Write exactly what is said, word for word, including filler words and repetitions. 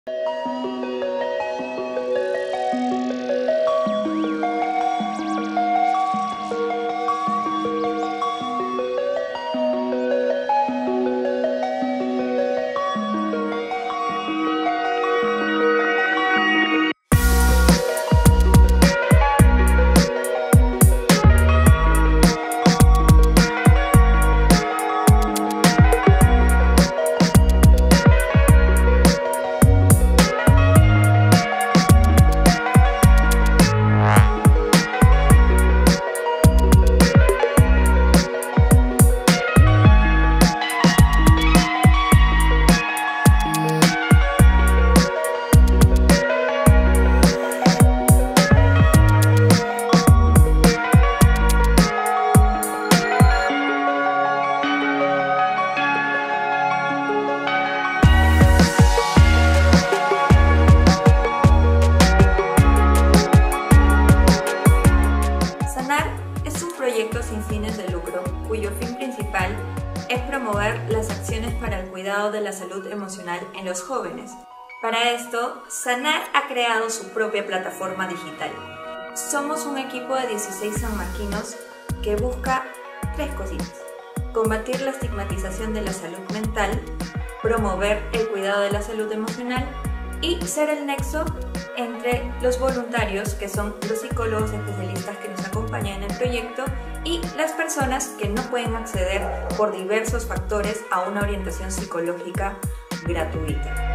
Proyecto sin fines de lucro, cuyo fin principal es promover las acciones para el cuidado de la salud emocional en los jóvenes. Para esto, Sanar ha creado su propia plataforma digital. Somos un equipo de dieciséis sanmarquinos que busca tres cositas: combatir la estigmatización de la salud mental, promover el cuidado de la salud emocional y ser el nexo entre los voluntarios, que son los psicólogos especialistas que nos acompañan en el proyecto, y las personas que no pueden acceder por diversos factores a una orientación psicológica gratuita.